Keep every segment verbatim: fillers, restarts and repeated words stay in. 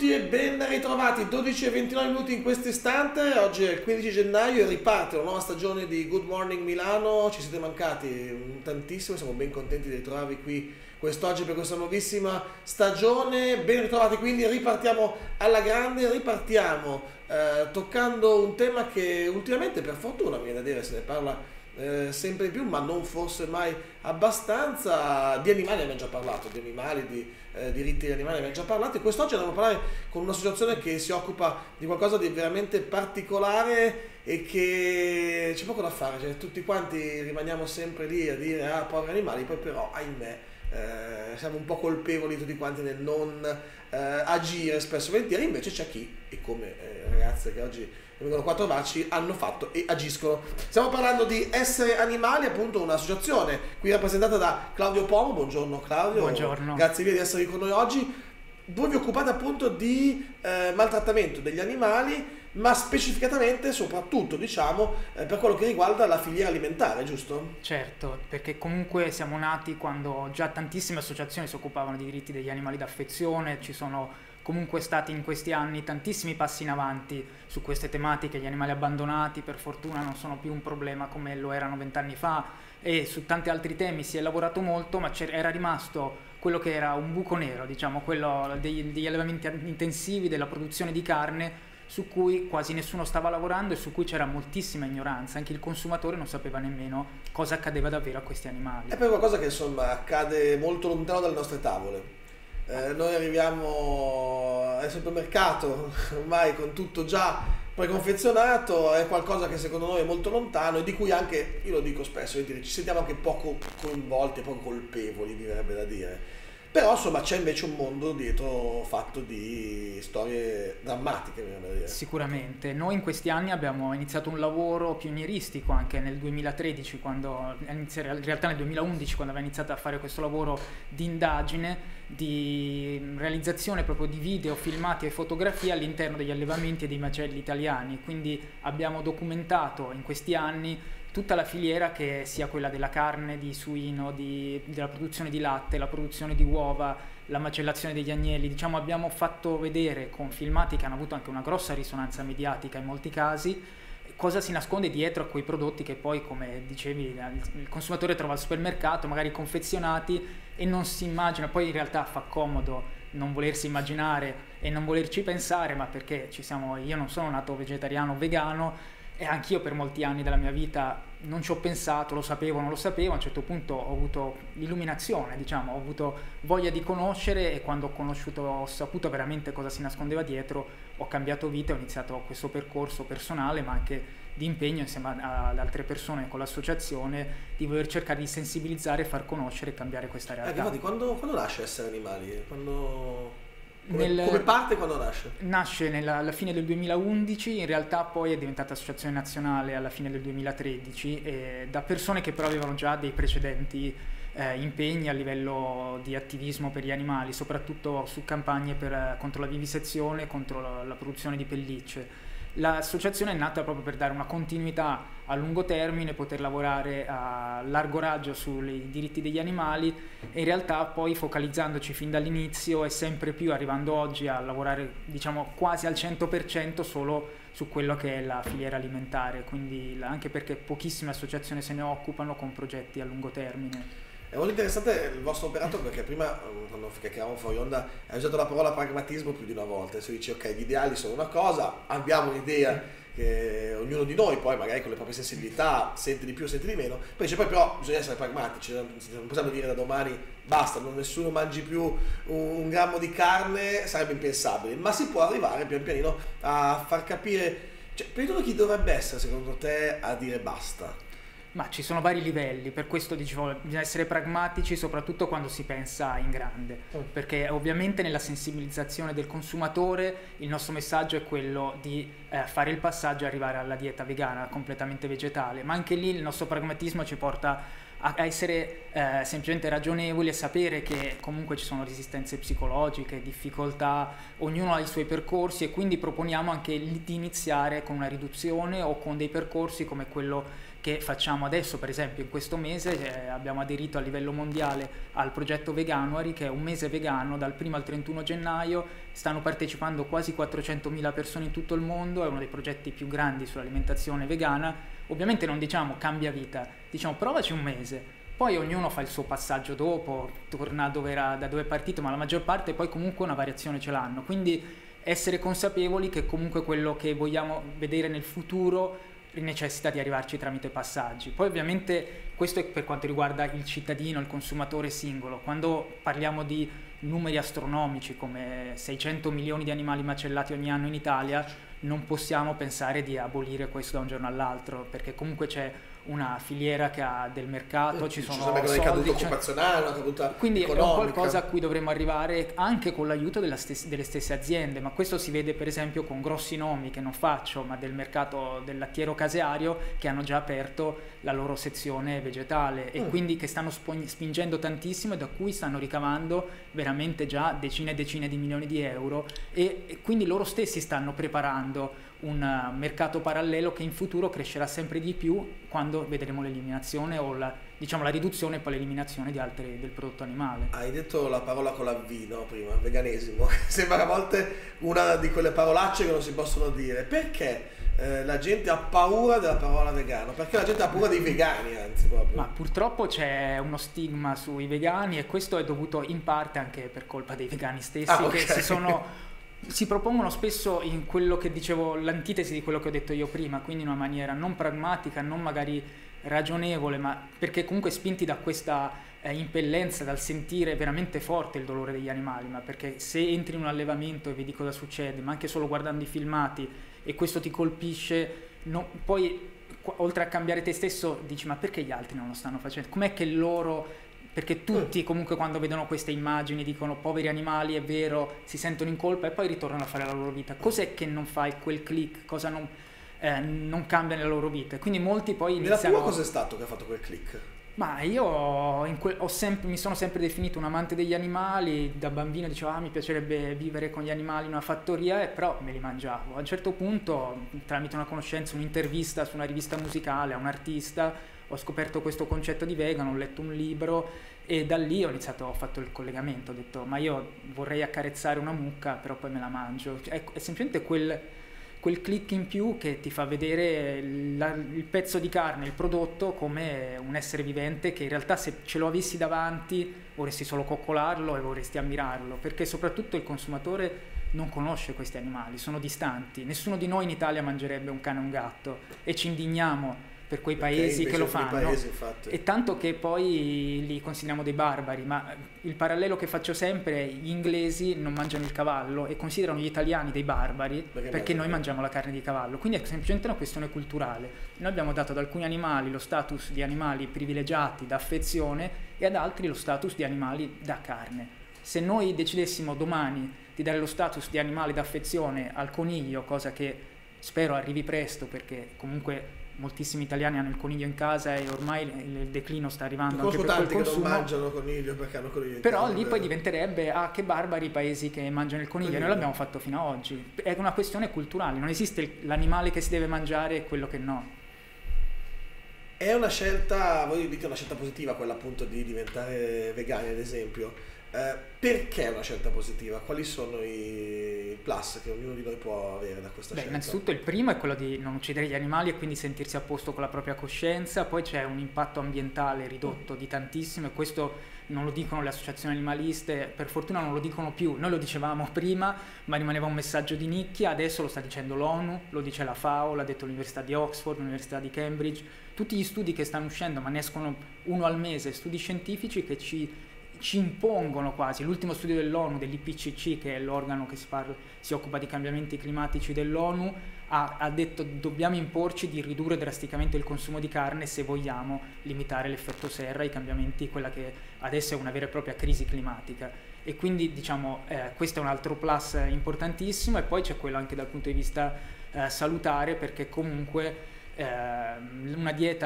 tutti e ben ritrovati, dodici e ventinove minuti in questo istante. Oggi è il quindici gennaio e riparte una nuova stagione di Good Morning Milano. Ci siete mancati tantissimo, siamo ben contenti di ritrovarvi qui quest'oggi per questa nuovissima stagione. Ben ritrovati, quindi ripartiamo alla grande, ripartiamo eh, toccando un tema che ultimamente, per fortuna, mi viene da dire, se ne parla Eh, sempre di più, ma non forse mai abbastanza. Di animali abbiamo già parlato, di animali, di eh, diritti degli animali abbiamo già parlato, e quest'oggi andiamo a parlare con un'associazione che si occupa di qualcosa di veramente particolare e che c'è poco da fare, cioè, tutti quanti rimaniamo sempre lì a dire ah, poveri animali, poi però ahimè eh, siamo un po' colpevoli tutti quanti nel non eh, agire spesso e volentieri. Invece c'è chi, e come eh, ragazze che oggi vengono qua a trovarci, hanno fatto e agiscono. Stiamo parlando di Essere Animali, appunto un'associazione qui rappresentata da Claudio Pomo. Buongiorno Claudio. Buongiorno. Grazie mille di essere qui con noi oggi. Voi vi occupate appunto di eh, maltrattamento degli animali, ma specificatamente soprattutto diciamo eh, per quello che riguarda la filiera alimentare, giusto? Certo, perché comunque siamo nati quando già tantissime associazioni si occupavano di diritti degli animali d'affezione. Ci sono comunque stati in questi anni tantissimi passi in avanti su queste tematiche. Gli animali abbandonati per fortuna non sono più un problema come lo erano vent'anni fa, e su tanti altri temi si è lavorato molto, ma era rimasto quello che era un buco nero, diciamo, quello degli, degli allevamenti intensivi, della produzione di carne, su cui quasi nessuno stava lavorando e su cui c'era moltissima ignoranza. Anche il consumatore non sapeva nemmeno cosa accadeva davvero a questi animali. È poi qualcosa che insomma accade molto lontano dalle nostre tavole. Eh, noi arriviamo al supermercato ormai con tutto già preconfezionato, è qualcosa che secondo noi è molto lontano e di cui anche, io lo dico spesso, ci sentiamo anche poco coinvolti, poco colpevoli, mi verrebbe da dire. Però insomma c'è invece un mondo dietro fatto di storie drammatiche, mi verrebbe da dire. Sicuramente. Noi in questi anni abbiamo iniziato un lavoro pionieristico anche nel duemilatredici, quando, in realtà nel duemilaundici, quando aveva iniziato a fare questo lavoro di indagine, di realizzazione proprio di video, filmati e fotografie all'interno degli allevamenti e dei macelli italiani. Quindi abbiamo documentato in questi anni tutta la filiera, che sia quella della carne di suino, di, della produzione di latte, la produzione di uova, la macellazione degli agnelli. Diciamo, abbiamo fatto vedere con filmati che hanno avuto anche una grossa risonanza mediatica in molti casi cosa si nasconde dietro a quei prodotti che poi, come dicevi, il consumatore trova al supermercato, magari confezionati, e non si immagina. Poi in realtà fa comodo non volersi immaginare e non volerci pensare, ma perché ci siamo, io non sono nato vegetariano o vegano, e anch'io per molti anni della mia vita non ci ho pensato, lo sapevo o non lo sapevo. A un certo punto ho avuto l'illuminazione, diciamo, ho avuto voglia di conoscere, e quando ho conosciuto, ho saputo veramente cosa si nascondeva dietro, ho cambiato vita e ho iniziato questo percorso personale, ma anche di impegno insieme ad altre persone con l'associazione, di voler cercare di sensibilizzare, far conoscere e cambiare questa realtà. Eh, infatti, quando, quando nasce Essere Animali? Quando... Come, Nel, come parte, quando nasce? Nasce nella, alla fine del duemilaundici, in realtà poi è diventata associazione nazionale alla fine del duemilatredici, e da persone che però avevano già dei precedenti eh, impegni a livello di attivismo per gli animali, soprattutto su campagne per, contro la vivisezione, contro la, la produzione di pellicce. L'associazione è nata proprio per dare una continuità a lungo termine, poter lavorare a largo raggio sui diritti degli animali, e in realtà poi focalizzandoci fin dall'inizio e sempre più arrivando oggi a lavorare, diciamo, quasi al cento per cento solo su quello che è la filiera alimentare, quindi anche perché pochissime associazioni se ne occupano con progetti a lungo termine. È molto interessante il vostro operato, perché prima, quando chiacchieravamo fuori onda, hai usato la parola pragmatismo più di una volta. Adesso dici ok, gli ideali sono una cosa, abbiamo un'idea che ognuno di noi poi magari con le proprie sensibilità sente di più, sente di meno, poi dice poi però bisogna essere pragmatici, non possiamo dire da domani basta, non nessuno mangi più un grammo di carne, sarebbe impensabile, ma si può arrivare pian pianino a far capire, cioè, per tutto chi dovrebbe essere secondo te a dire basta? Ma ci sono vari livelli, per questo dicevo, bisogna essere pragmatici soprattutto quando si pensa in grande, perché ovviamente nella sensibilizzazione del consumatore il nostro messaggio è quello di eh, fare il passaggio e arrivare alla dieta vegana completamente vegetale, ma anche lì il nostro pragmatismo ci porta a, a essere eh, semplicemente ragionevoli e sapere che comunque ci sono resistenze psicologiche, difficoltà, ognuno ha i suoi percorsi, e quindi proponiamo anche di iniziare con una riduzione o con dei percorsi come quello che facciamo adesso. Per esempio in questo mese eh, abbiamo aderito a livello mondiale al progetto Veganuary, che è un mese vegano dal primo al trentuno gennaio, stanno partecipando quasi quattrocentomila persone in tutto il mondo, è uno dei progetti più grandi sull'alimentazione vegana. Ovviamente non diciamo cambia vita, diciamo provaci un mese, poi ognuno fa il suo passaggio dopo, torna dove era, da dove è partito, ma la maggior parte poi comunque una variazione ce l'hanno, quindi essere consapevoli che comunque quello che vogliamo vedere nel futuro necessita di arrivarci tramite passaggi. Poi ovviamente questo è per quanto riguarda il cittadino, il consumatore singolo. Quando parliamo di numeri astronomici come seicento milioni di animali macellati ogni anno in Italia, non possiamo pensare di abolire questo da un giorno all'altro, perché comunque c'è una filiera che ha del mercato, eh, ci sono soldi, una caduta occupazionale, una caduta quindi economica. È un qualcosa a cui dovremmo arrivare anche con l'aiuto della stes- delle stesse aziende, ma questo si vede per esempio con grossi nomi che non faccio, ma del mercato del lattiero caseario, che hanno già aperto la loro sezione vegetale e mm. quindi che stanno sp- spingendo tantissimo e da cui stanno ricavando veramente già decine e decine di milioni di euro, e, e quindi loro stessi stanno preparando un mercato parallelo che in futuro crescerà sempre di più quando vedremo l'eliminazione o la, diciamo, la riduzione e poi l'eliminazione di altri, del prodotto animale. Hai detto la parola con la V, no? Prima, veganesimo. Sembra a volte una di quelle parolacce che non si possono dire. Perché eh, la gente ha paura della parola vegano? Perché la gente ha paura dei vegani, anzi proprio. Ma purtroppo c'è uno stigma sui vegani, e questo è dovuto in parte anche per colpa dei vegani stessi, ah, okay. che si sono... si propongono spesso in quello che dicevo, l'antitesi di quello che ho detto io prima, quindi in una maniera non pragmatica, non magari ragionevole, ma perché comunque spinti da questa eh, impellenza, dal sentire veramente forte il dolore degli animali, ma perché se entri in un allevamento e vedi cosa succede, ma anche solo guardando i filmati e questo ti colpisce, no, poi oltre a cambiare te stesso dici ma perché gli altri non lo stanno facendo? Com'è che loro... Perché tutti comunque quando vedono queste immagini dicono poveri animali, è vero, si sentono in colpa e poi ritornano a fare la loro vita. Cos'è che non fai quel click? Cosa non, eh, non cambia nella loro vita? Quindi molti poi iniziano... Nella tua cos'è stato che ha fatto quel click? Ma io in que- ho sempre, mi sono sempre definito un amante degli animali, da bambino dicevo ah mi piacerebbe vivere con gli animali in una fattoria, e però me li mangiavo. A un certo punto, tramite una conoscenza, un'intervista su una rivista musicale a un artista, ho scoperto questo concetto di vegano, ho letto un libro e da lì ho iniziato, ho fatto il collegamento, ho detto ma io vorrei accarezzare una mucca però poi me la mangio. È, è semplicemente quel, quel click in più che ti fa vedere la, il pezzo di carne, il prodotto come un essere vivente che in realtà se ce lo avessi davanti vorresti solo coccolarlo e vorresti ammirarlo, perché soprattutto il consumatore non conosce questi animali, sono distanti. Nessuno di noi in Italia mangerebbe un cane o un gatto e ci indigniamo per quei paesi okay, che lo fanno, paesi, e tanto che poi li consideriamo dei barbari, ma il parallelo che faccio sempre è gli inglesi non mangiano il cavallo e considerano gli italiani dei barbari perché, perché noi mangiamo la carne di cavallo, quindi è semplicemente una questione culturale. Noi abbiamo dato ad alcuni animali lo status di animali privilegiati da affezione e ad altri lo status di animali da carne. Se noi decidessimo domani di dare lo status di animale d'affezione al coniglio, cosa che spero arrivi presto perché comunque moltissimi italiani hanno il coniglio in casa e ormai il declino sta arrivando anche per quel consumo. Che non mangiano coniglio perché hanno coniglio in però casa, lì vero. Poi diventerebbe ah che barbari i paesi che mangiano il coniglio, coniglio. Noi l'abbiamo fatto fino ad oggi, è una questione culturale, non esiste l'animale che si deve mangiare e quello che no. È una scelta, voi dite una scelta positiva quella appunto di diventare vegani ad esempio. Eh, perché è una scelta positiva? Quali sono i plus che ognuno di noi può avere da questa Beh, scelta? Innanzitutto il primo è quello di non uccidere gli animali e quindi sentirsi a posto con la propria coscienza, poi c'è un impatto ambientale ridotto mm. di tantissimo, e questo non lo dicono le associazioni animaliste, per fortuna non lo dicono più, noi lo dicevamo prima ma rimaneva un messaggio di nicchia, adesso lo sta dicendo l'ONU, lo dice la FAO, l'ha detto l'Università di Oxford, l'Università di Cambridge, tutti gli studi che stanno uscendo, ma ne escono uno al mese, studi scientifici che ci ci impongono quasi. L'ultimo studio dell'ONU, dell'I P C C, che è l'organo che si, parla, si occupa di cambiamenti climatici dell'ONU, ha, ha detto dobbiamo imporci di ridurre drasticamente il consumo di carne se vogliamo limitare l'effetto serra, i cambiamenti, quella che adesso è una vera e propria crisi climatica. E quindi diciamo eh, questo è un altro plus importantissimo, e poi c'è quello anche dal punto di vista eh, salutare, perché comunque eh, una dieta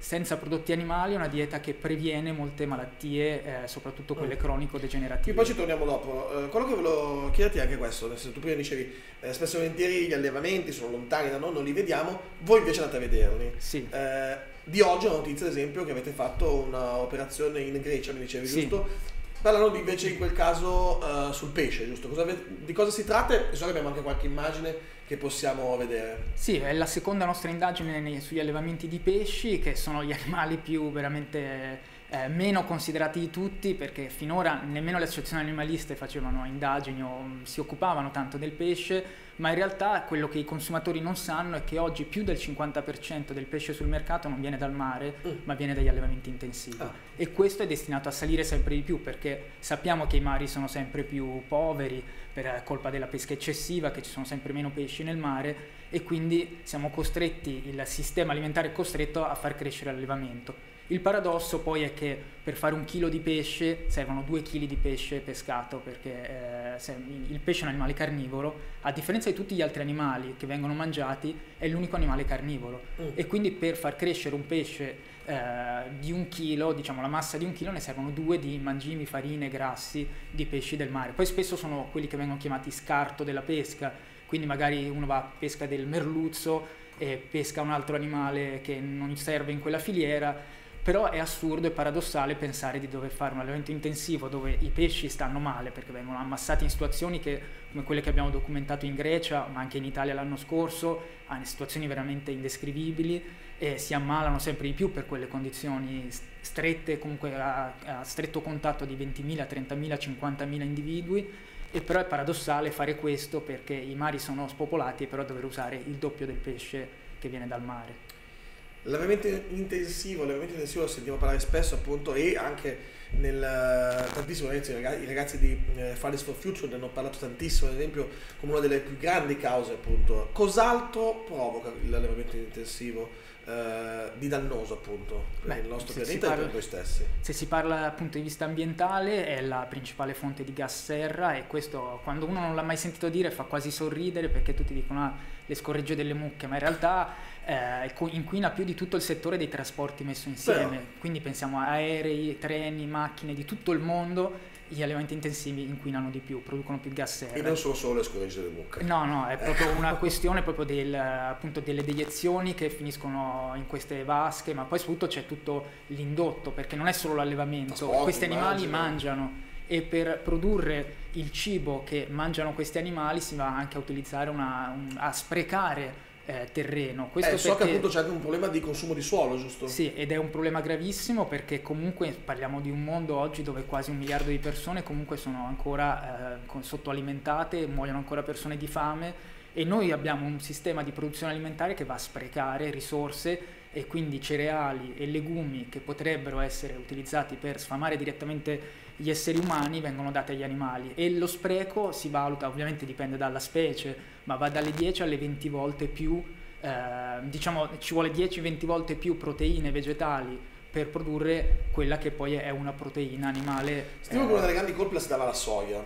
senza prodotti animali, è una dieta che previene molte malattie, eh, soprattutto quelle Mm. cronico-degenerative. E poi ci torniamo dopo. Eh, quello che volevo chiederti è anche questo, nel senso, tu prima dicevi eh, spesso e volentieri gli allevamenti sono lontani da noi, non li vediamo, voi invece andate a vederli. Sì. Eh, di oggi è una notizia, ad esempio, che avete fatto un'operazione in Grecia, mi dicevi, Sì. giusto? Parlano di invece in quel caso eh, sul pesce, giusto? Cosa ave- di cosa si tratta? E so che abbiamo anche qualche immagine che possiamo vedere. Sì, è la seconda nostra indagine nei- sugli allevamenti di pesci, che sono gli animali più veramente eh, meno considerati di tutti, perché finora nemmeno le associazioni animaliste facevano indagini o mh, si occupavano tanto del pesce, ma in realtà quello che i consumatori non sanno è che oggi più del cinquanta per cento del pesce sul mercato non viene dal mare, Mm. ma viene dagli allevamenti intensivi. Ah. E questo è destinato a salire sempre di più, perché sappiamo che i mari sono sempre più poveri per colpa della pesca eccessiva, che ci sono sempre meno pesci nel mare, e quindi siamo costretti, il sistema alimentare è costretto a far crescere l'allevamento. Il paradosso poi è che per fare un chilo di pesce servono due chili di pesce pescato, perché eh, se- il pesce è un animale carnivoro, a differenza di tutti gli altri animali che vengono mangiati, è l'unico animale carnivoro. Mm. E quindi per far crescere un pesce eh, di un chilo, diciamo la massa di un chilo, ne servono due di mangimi, farine, grassi di pesci del mare. Poi spesso sono quelli che vengono chiamati scarto della pesca, quindi magari uno va a pesca del merluzzo e pesca un altro animale che non serve in quella filiera. Però è assurdo e paradossale pensare di dover fare un allevamento intensivo dove i pesci stanno male, perché vengono ammassati in situazioni che, come quelle che abbiamo documentato in Grecia, ma anche in Italia l'anno scorso, in situazioni veramente indescrivibili, e si ammalano sempre di più per quelle condizioni strette, comunque a, a stretto contatto di ventimila, trentamila, cinquantamila individui. E però è paradossale fare questo perché i mari sono spopolati e però dover usare il doppio del pesce che viene dal mare. L'allevamento intensivo, l'allevamento intensivo lo sentiamo parlare spesso, appunto, e anche nel tantissimo, ragazzi, i ragazzi di eh, Fridays for Future ne hanno parlato tantissimo, ad esempio, come una delle più grandi cause, appunto. Cos'altro provoca l'allevamento intensivo eh, di dannoso, appunto, per Beh, il nostro se si pianeta e parla- per noi stessi? Se si parla dal punto di vista ambientale è la principale fonte di gas serra, e questo quando uno non l'ha mai sentito dire fa quasi sorridere, perché tutti dicono ah, le scorregge delle mucche, ma in realtà eh, co- inquina più di tutto il settore dei trasporti messo insieme. Però- Quindi pensiamo a aerei, treni, macchine di tutto il mondo, gli allevamenti intensivi inquinano di più, producono più gas serra. E non sono solo le scorregge delle mucche. No, no, è proprio una questione proprio del, appunto delle deiezioni che finiscono in queste vasche, ma poi soprattutto c'è tutto l'indotto, perché non è solo l'allevamento, Trasporti, questi animali immagino. mangiano, e per produrre il cibo che mangiano questi animali si va anche a utilizzare una, un- a sprecare eh, terreno. Questo Eh, so che perché- appunto c'è anche un problema di consumo di suolo, giusto? sì, ed è un problema gravissimo, perché comunque parliamo di un mondo oggi dove quasi un miliardo di persone comunque sono ancora eh, con- sottoalimentate, muoiono ancora persone di fame, e noi abbiamo un sistema di produzione alimentare che va a sprecare risorse, e quindi cereali e legumi che potrebbero essere utilizzati per sfamare direttamente gli esseri umani vengono dati agli animali, e lo spreco si valuta, ovviamente dipende dalla specie, ma va dalle dieci alle venti volte più, eh, diciamo ci vuole dieci venti volte più proteine vegetali per produrre quella che poi è una proteina animale. Sentivo che una delle grandi colpe la si dava alla soia,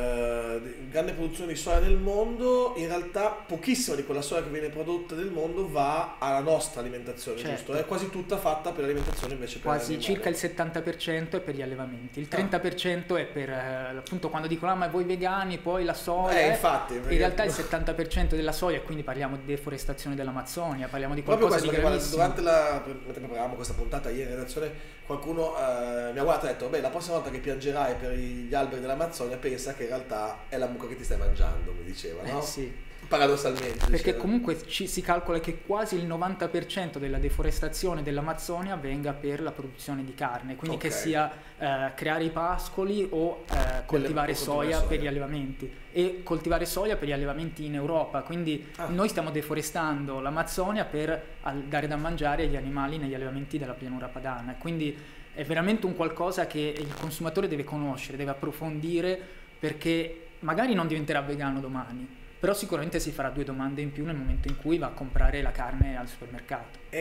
eh, grande produzione di soia nel mondo, in realtà pochissima di quella soia che viene prodotta nel mondo va alla nostra alimentazione, Certo. giusto? È quasi tutta fatta per l'alimentazione invece per Quasi l'animale. circa il settanta per cento è per gli allevamenti, il Ah. trenta per cento è per eh, appunto quando dicono ah, ma voi vegani poi la soia, Eh, eh". infatti, In perché- realtà il settanta per cento della soia, e quindi parliamo di deforestazione dell'Amazzonia, parliamo di Proprio qualcosa questo, di perché guarda, gravissimo. durante la, mentre preparavamo questa puntata ieri in redazione, qualcuno eh, mi ha guardato e ha detto, beh, la prossima volta che piangerai per gli alberi dell'Amazzonia pensa che in realtà è la mucca che ti stai mangiando, mi diceva, no? Eh, sì. Paradossalmente. Perché diceva. comunque ci, si calcola che quasi il novanta per cento della deforestazione dell'Amazzonia venga per la produzione di carne, quindi Ok. che sia eh, creare i pascoli o eh, coltivare o coltivare soia soia. per gli allevamenti, e coltivare soia per gli allevamenti in Europa. Quindi Ah. noi stiamo deforestando l'Amazzonia per al- dare da mangiare agli animali negli allevamenti della pianura padana. Quindi è veramente un qualcosa che il consumatore deve conoscere, deve approfondire, perché magari non diventerà vegano domani, però sicuramente si farà due domande in più nel momento in cui va a comprare la carne al supermercato. È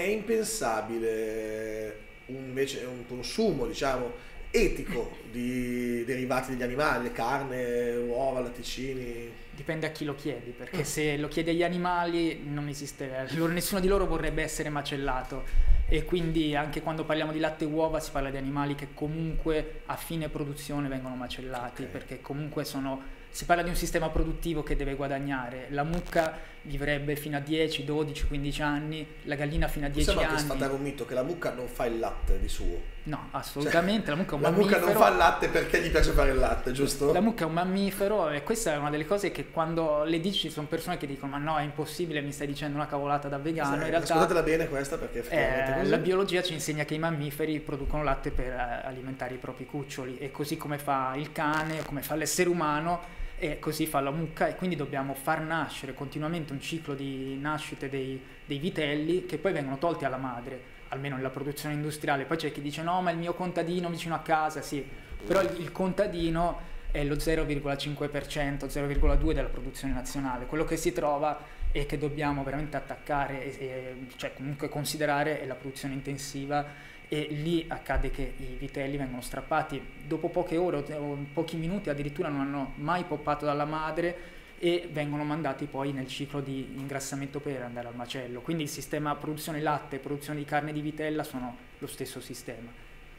impensabile un, invece un consumo, diciamo, etico di derivati degli animali, carne, uova, latticini. Dipende a chi lo chiedi, perché se lo chiedi agli animali non esiste, loro- nessuno di loro vorrebbe essere macellato. e quindi anche quando parliamo di latte e uova si parla di animali che comunque a fine produzione vengono macellati, Okay. perché comunque sono, si parla di un sistema produttivo che deve guadagnare. La mucca vivrebbe fino a dieci, dodici, quindici anni, la gallina fino a dieci Sembra che anni. sfatare un mito che la mucca non fa il latte di suo. No, assolutamente, la mucca è un La mucca mammifero. non fa il latte perché gli piace fare il latte, giusto? La mucca è un mammifero e questa è una delle cose che quando le dici ci sono persone che dicono ma no, è impossibile, mi stai dicendo una cavolata da vegano. Sì, In realtà ascoltatela bene questa perché effettivamente è eh, così. la biologia ci insegna che i mammiferi producono latte per eh, alimentare i propri cuccioli, e così come fa il cane, come fa l'essere umano, e così fa la mucca, e quindi dobbiamo far nascere continuamente un ciclo di nascite dei, dei vitelli che poi vengono tolti alla madre, almeno nella produzione industriale. Poi c'è chi dice no, ma il mio contadino vicino a casa, sì, però il, il contadino è lo zero virgola cinque per cento, zero virgola due per cento della produzione nazionale. Quello che si trova e che dobbiamo veramente attaccare, e, e, cioè comunque considerare, è la produzione intensiva, e lì accade che i vitelli vengono strappati dopo poche ore o pochi minuti, addirittura non hanno mai poppato dalla madre, e vengono mandati poi nel ciclo di ingrassamento per andare al macello. Quindi il sistema produzione latte e produzione di carne di vitella sono lo stesso sistema.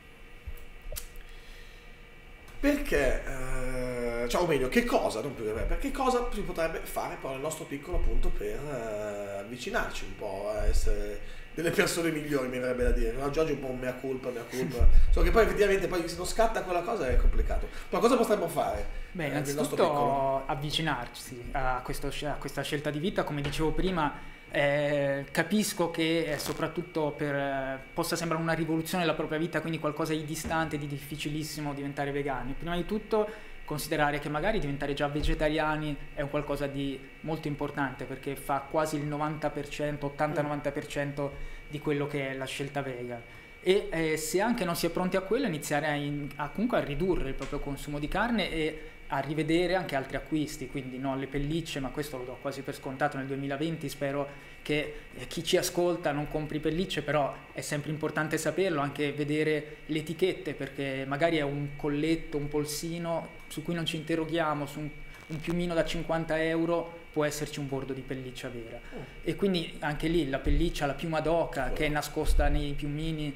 Perché, eh, cioè, o meglio, che cosa, non più che me, perché cosa si potrebbe fare poi nel nostro piccolo appunto per eh, avvicinarci un po' a essere delle persone migliori, mi verrebbe da dire. Oggi oggi è un po' un mea culpa, mea culpa. So che poi effettivamente poi se non scatta quella cosa è complicato. Ma cosa potremmo fare? Beh, eh, nel nostro innanzitutto piccolo? avvicinarsi a, questo, a questa scelta di vita, come dicevo prima. Eh, capisco che eh, soprattutto per, eh, possa sembrare una rivoluzione della propria vita, quindi qualcosa di distante, di difficilissimo diventare vegani. Prima di tutto considerare che magari diventare già vegetariani è un qualcosa di molto importante, perché fa quasi il novanta per cento, ottanta novanta per cento di quello che è la scelta vegan. E eh, se anche non si è pronti a quello, iniziare a, in, a comunque a ridurre il proprio consumo di carne e a rivedere anche altri acquisti, quindi no alle pellicce, ma questo lo do quasi per scontato nel duemilaventi. Spero che eh, chi ci ascolta non compri pellicce, però è sempre importante saperlo, anche vedere le etichette, perché magari è un colletto, un polsino su cui non ci interroghiamo, su un, un piumino da cinquanta euro può esserci un bordo di pelliccia vera. Oh. E quindi anche lì la pelliccia, la piuma d'oca, oh, che è nascosta nei piumini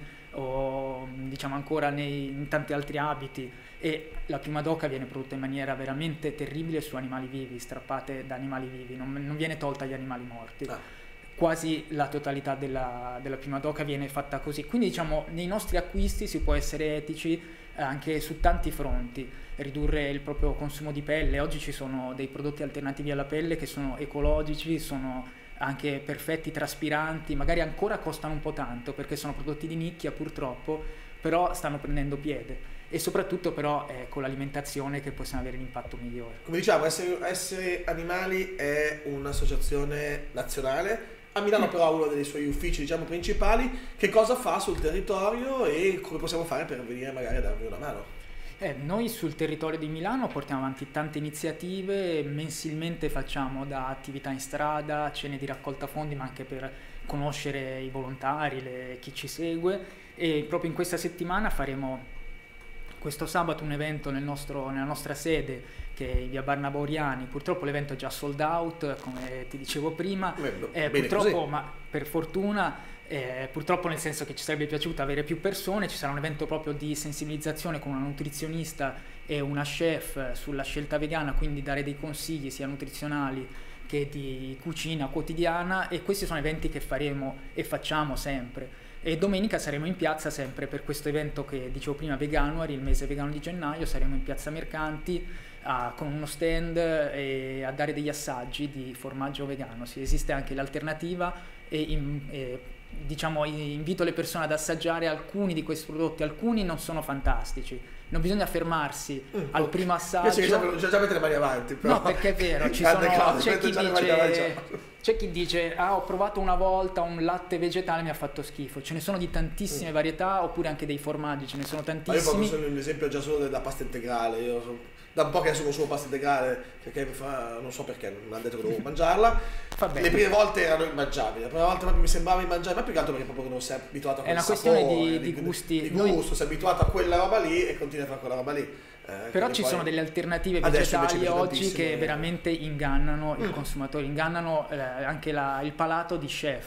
o diciamo ancora nei, in tanti altri abiti, e la piuma d'oca viene prodotta in maniera veramente terribile su animali vivi, strappate da animali vivi, non, non viene tolta agli animali morti. Ah. Quasi la totalità della, della piuma d'oca viene fatta così. Quindi diciamo nei nostri acquisti si può essere etici anche su tanti fronti, ridurre il proprio consumo di pelle. Oggi ci sono dei prodotti alternativi alla pelle che sono ecologici, sono anche perfetti, traspiranti, magari ancora costano un po' tanto perché sono prodotti di nicchia purtroppo, però stanno prendendo piede, e soprattutto però è con l'alimentazione che possiamo avere l'impatto migliore. Come diciamo, essere, essere Animali è un'associazione nazionale. A Milano però ha uno dei suoi uffici, diciamo, principali. Che cosa fa sul territorio e come possiamo fare per venire magari a darvi una mano? Eh, noi sul territorio di Milano portiamo avanti tante iniziative, mensilmente facciamo da attività in strada, cene di raccolta fondi, ma anche per conoscere i volontari, le, chi ci segue, e proprio in questa settimana faremo questo sabato un evento nel nostro, nella nostra sede, che è in via Barnaba Oriani. Purtroppo l'evento è già sold out, come ti dicevo prima, Beh, eh, purtroppo, così. Ma per fortuna, eh, purtroppo nel senso che ci sarebbe piaciuto avere più persone. Ci sarà un evento proprio di sensibilizzazione con una nutrizionista e una chef sulla scelta vegana, quindi dare dei consigli sia nutrizionali che di cucina quotidiana, e questi sono eventi che faremo e facciamo sempre. E domenica saremo in piazza sempre per questo evento che dicevo prima, Veganuary, il mese vegano di gennaio. Saremo in piazza Mercanti a, con uno stand e a dare degli assaggi di formaggio vegano. Sì, esiste anche l'alternativa, e, in, e diciamo invito le persone ad assaggiare alcuni di questi prodotti. Alcuni non sono fantastici, non bisogna fermarsi mm, al okay. primo assaggio. Io già, già, già mette le mani avanti, però. No, perché è vero, ci sono, c'è chi dice... C'è chi dice, ah, ho provato una volta un latte vegetale, mi ha fatto schifo. Ce ne sono di tantissime mm. varietà, oppure anche dei formaggi, ce ne sono tantissimi. Ma io proprio sono un esempio già solo della pasta integrale. Io sono, da un po' che adesso consumo pasta integrale, perché mi fa, non so perché, non mi hanno detto che dovevo mangiarla. Le prime volte erano immangiabili, la prima volta proprio mi sembrava immangiabile, ma più che altro perché proprio non sei abituato a quel sapore. È una questione di, di, di gusti. Di gusto, Noi... sei abituato a quella roba lì e continui a fare quella roba lì. Eh, Però ci poi... sono delle alternative vegetali oggi che veramente ingannano il mm. consumatore, ingannano eh, anche la, il palato di chef.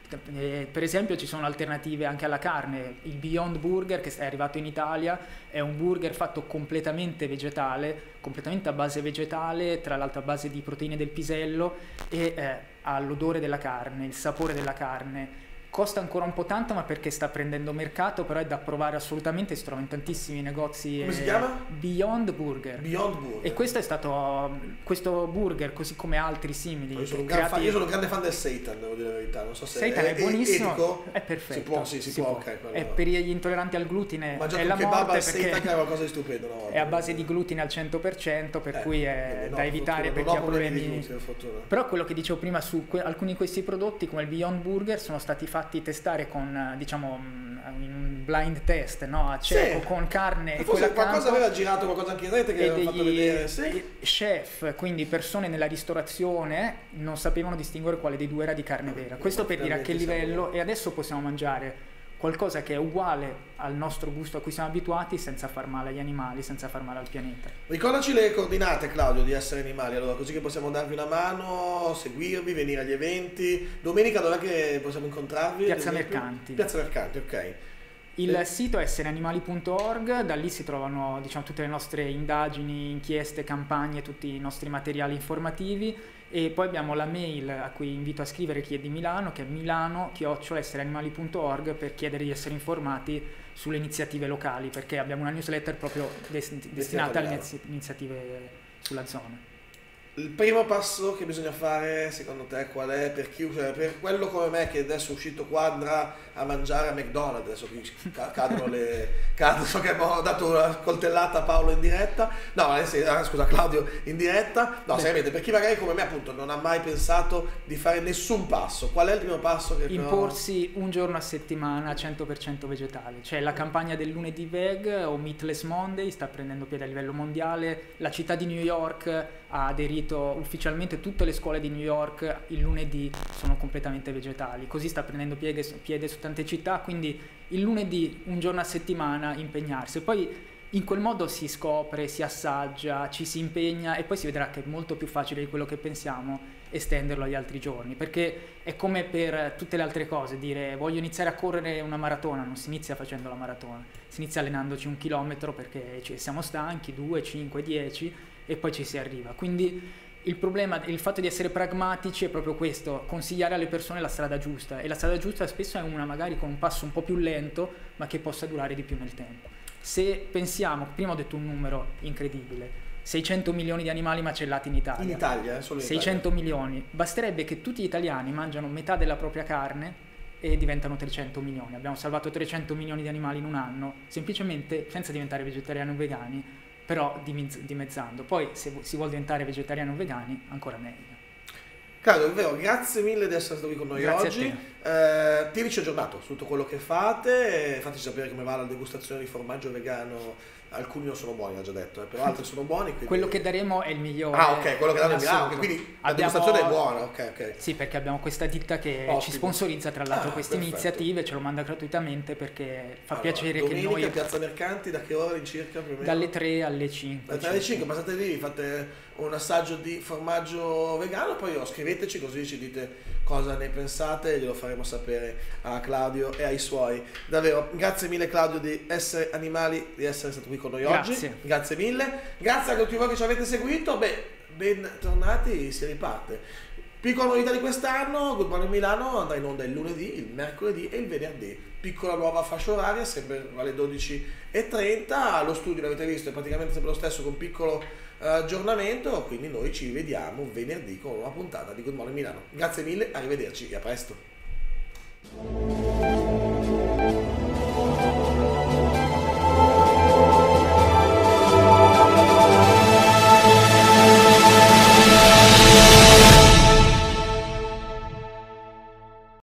Eh, per esempio ci sono alternative anche alla carne, il Beyond Burger che è arrivato in Italia è un burger fatto completamente vegetale, completamente a base vegetale, tra l'altro a base di proteine del pisello e eh, ha l'odore della carne, il sapore della carne. Costa ancora un po' tanto, ma perché sta prendendo mercato, però è da provare assolutamente, si trova in tantissimi negozi. Come eh, si chiama? Beyond Burger. Beyond Burger. E questo è stato, questo burger, così come altri simili. Io sono un, creati... fan, io sono un grande fan del seitan, devo dire la verità. Non so se seitan è, è buonissimo, etico. È perfetto. Si può, sì, si, si può. può. Okay, è per gli intolleranti al glutine. Mangiato è la un kebab morte al seitan che è qualcosa di stupendo. No? È a base di glutine al cento per cento, per eh, cui è no, da evitare per chi ha problemi. Glutine, però quello che dicevo prima su que- alcuni di questi prodotti, come il Beyond Burger, sono stati fatti testare con diciamo in un blind test, no? A cieco, sì, con carne e quella qualcosa aveva girato qualcosa anche in rete che aveva fatto vedere, sì. Chef, quindi persone nella ristorazione non sapevano distinguere quale dei due era di carne vera. Questo per dire a che livello, e adesso possiamo mangiare qualcosa che è uguale al nostro gusto a cui siamo abituati senza far male agli animali, senza far male al pianeta. Ricordaci le coordinate, Claudio, di Essere Animali, allora, così che possiamo darvi una mano, seguirvi, venire agli eventi. Domenica dov'è che possiamo incontrarvi? Piazza Mercanti. Piazza Mercanti, ok. Il eh. sito è essere animali punto org, da lì si trovano diciamo, tutte le nostre indagini, inchieste, campagne, tutti i nostri materiali informativi. E poi abbiamo la mail a cui invito a scrivere chi è di Milano, che è milano chiocciola essere animali punto org, per chiedere di essere informati sulle iniziative locali, perché abbiamo una newsletter proprio dest- destinata alle iniziative sulla zona. Il primo passo che bisogna fare, secondo te, qual è per chi, per quello come me che adesso è uscito qua andrà a mangiare a McDonald's, adesso qui cadono le cadono, so che abbiamo dato una coltellata a Paolo in diretta, no, eh, scusa Claudio in diretta, no, seriamente, per chi magari come me appunto non ha mai pensato di fare nessun passo, qual è il primo passo che imporsi però... un giorno a settimana cento per cento vegetale, cioè la campagna del lunedì veg o Meatless Monday sta prendendo piede a livello mondiale, la città di New York ha aderito ufficialmente, tutte le scuole di New York il lunedì sono completamente vegetali, così sta prendendo piede, piede su tante città, quindi il lunedì un giorno a settimana impegnarsi, poi in quel modo si scopre, si assaggia, ci si impegna e poi si vedrà che è molto più facile di quello che pensiamo estenderlo agli altri giorni, perché è come per tutte le altre cose, dire voglio iniziare a correre una maratona, non si inizia facendo la maratona, si inizia allenandoci un chilometro perché siamo stanchi, due, cinque, dieci e poi ci si arriva. Quindi il problema, il fatto di essere pragmatici è proprio questo, consigliare alle persone la strada giusta, e la strada giusta spesso è una magari con un passo un po' più lento ma che possa durare di più nel tempo. Se pensiamo, prima ho detto un numero incredibile, seicento milioni di animali macellati in Italia. In Italia, eh, solo in seicento Italia. Milioni. Basterebbe che tutti gli italiani mangiano metà della propria carne e diventano trecento milioni. Abbiamo salvato trecento milioni di animali in un anno, semplicemente senza diventare vegetariani o vegani, però dimezzando. Poi se si vuole diventare vegetariani o vegani, ancora meglio. Claudio, è vero, grazie mille di essere stato qui con noi grazie oggi. A te. Eh, tienici aggiornato su tutto quello che fate, fateci sapere come va la degustazione di formaggio vegano. Alcuni non sono buoni, l'ha già detto, eh, però altri sono buoni. Quindi... Quello che daremo è il migliore. Ah, ok, quello che danno è Milano, quindi la abbiamo... degustazione è buona, ok, ok. Sì, perché abbiamo questa ditta che Ottimo. ci sponsorizza tra l'altro ah, queste perfetto. iniziative, ce lo manda gratuitamente perché fa allora, piacere che noi... Domenica Piazza Mercanti, da che ora circa? Più o meno? Dalle tre alle cinque. Dalle tre alle cinque, passate lì, fate un assaggio di formaggio vegano, poi oh, scriveteci così ci dite cosa ne pensate e glielo faremo sapere a Claudio e ai suoi. Davvero, grazie mille Claudio di Essere Animali, di essere stato qui con noi grazie. oggi. Grazie mille. Grazie a tutti voi che ci avete seguito. Beh, bentornati, si riparte. Piccola novità di quest'anno, Good Morning Milano andrà in onda il lunedì, il mercoledì e il venerdì. Piccola nuova fascia oraria, sempre alle dodici e trenta. Lo studio, l'avete visto, è praticamente sempre lo stesso con piccolo uh, aggiornamento, quindi noi ci vediamo venerdì con una puntata di Good Morning Milano. Grazie mille, arrivederci e a presto.